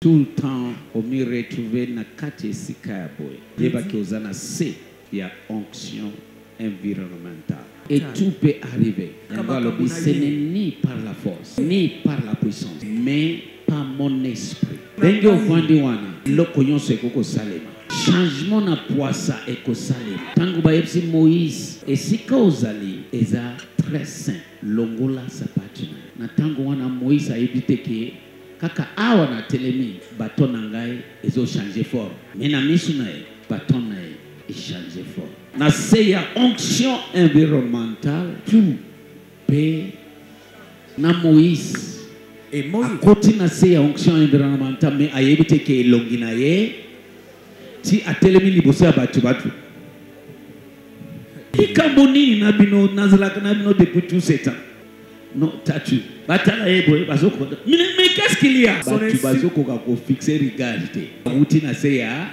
tout le temps on m'y retrouver na kati esika ya boye yebaki ozana C ya onction environnementale. Et tout peut arriver. Ce n'est ni par la force, ni par la puissance, mais par mon esprit. Dengue ofandi wana, loko nyonso ekoko salema. Changement na poisa eko salema. Tango bayepsi Moïse, esika ozali eza très saint. Longola sapatu na tango wana Moïse ayebite ke kaka awa na telemi baton na ngai ezo changer forme. Mais na misu na ye, baton na ye changer forme. Na se ya onction environnementale tout pe na Moïse et Moïse côté na se ya onction environnementale mais ayebite ke elongi na ye ti atelemi liboso ya batu ikambo nini na bino nazalaka na bino depuis tout ce temps non tatu batala yebo bazoko mais qu'est-ce qu'il y a batu bazoko ko fixer regard te uti na se ya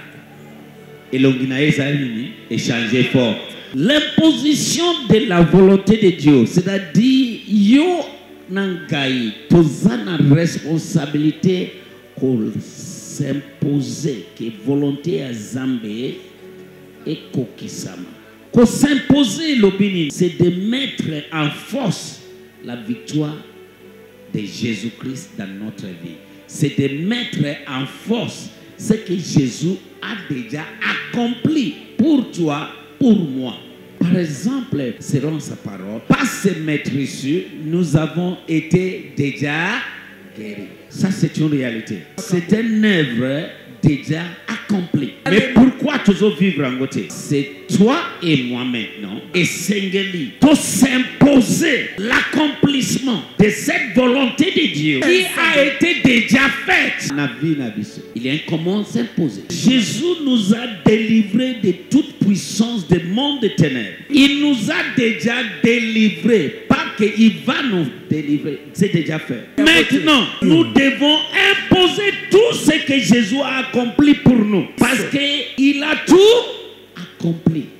échanger fort. L'imposition de la volonté de Dieu, c'est-à-dire yo nangai tozana responsabilité qu'on s'imposer que volonté à Zambé et kokisama. Qu'on s'imposer l'opinion, c'est de mettre en force la victoire de Jésus-Christ dans notre vie. C'est de mettre en force ce que Jésus a déjà accompli pour toi, pour moi. Par exemple, selon sa parole, par ses maîtresses, nous avons été déjà guéris. Ça, c'est une réalité. C'est une œuvre déjà accomplie. Mais pourquoi toujours vivre en côté? C'est toi et moi maintenant. Et Sengeli, pour s'imposer l'accomplissement de cette volonté de Dieu qui a été déjà faite. Il y a un comment s'imposer. Jésus nous a délivrés de toute puissance du monde des ténèbres. Il nous a déjà délivrés. Pas qu'il va nous délivrer. C'est déjà fait. Maintenant, nous devons imposer tout ce que Jésus a accompli pour nous. Parce qu'il a tout accompli.